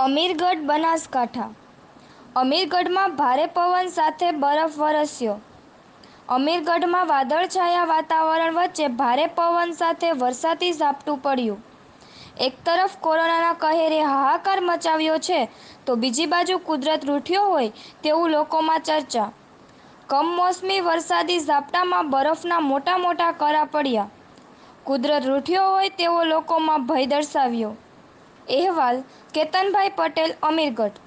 અમીરગઢ બનાસકાંઠા। અમીરગઢમાં ભારે પવન સાથે બરફ વરસ્યો। અમીરગઢમાં વાદળછાયા વાતાવરણ વચ્ચે ભારે પવન સાથે વરસાદી ઝાપટું પડ્યું। એક તરફ કોરોનાના કહેરે હાહાકાર મચાવ્યો છે તો બીજી બાજુ કુદરત રૂઠ્યો હોય તેવું લોકોમાં ચર્ચા। કમોસમી વરસાદી ઝાપટામાં બરફના મોટા મોટા કરા પડ્યા। કુદરત રૂઠ્યો હોય તેવો લોકોમાં ભય દર્શાવ્યો। અહેવાલ કેતનભાઈ પટેલ, અમીરગઢ।